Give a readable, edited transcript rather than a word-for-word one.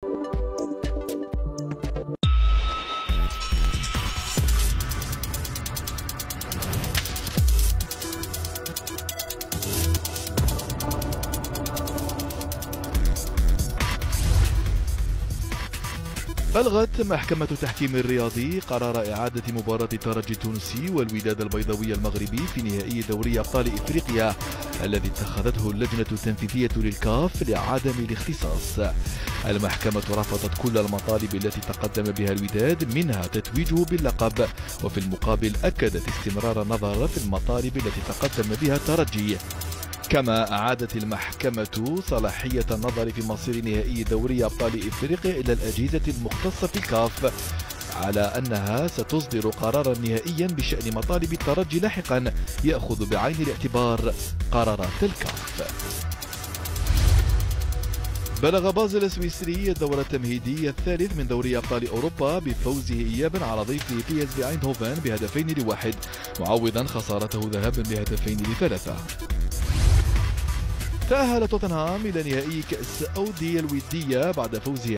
ألغت محكمة التحكيم الرياضي قرار إعادة مباراة الترجي التونسي والوداد البيضاوي المغربي في نهائي دوري أبطال إفريقيا الذي اتخذته اللجنة التنفيذية للكاف لعدم الاختصاص. المحكمة رفضت كل المطالب التي تقدم بها الوداد، منها تتويجه باللقب، وفي المقابل أكدت استمرار النظر في المطالب التي تقدم بها الترجي. كما أعادت المحكمة صلاحية النظر في مصير نهائي دوري أبطال إفريقيا إلى الأجهزة المختصة في الكاف، على أنها ستصدر قرارا نهائيا بشأن مطالب الترجي لاحقا يأخذ بعين الاعتبار قرارات الكاف. بلغ بازل السويسري الدور التمهيدي الثالث من دوري أبطال أوروبا بفوزه إيابا على ضيفه PSV ايندهوفن ب2-1، معوضا خسارته ذهابا ب2-3. تأهل توتنهام إلى نهائي كأس أودي الودية بعد فوزه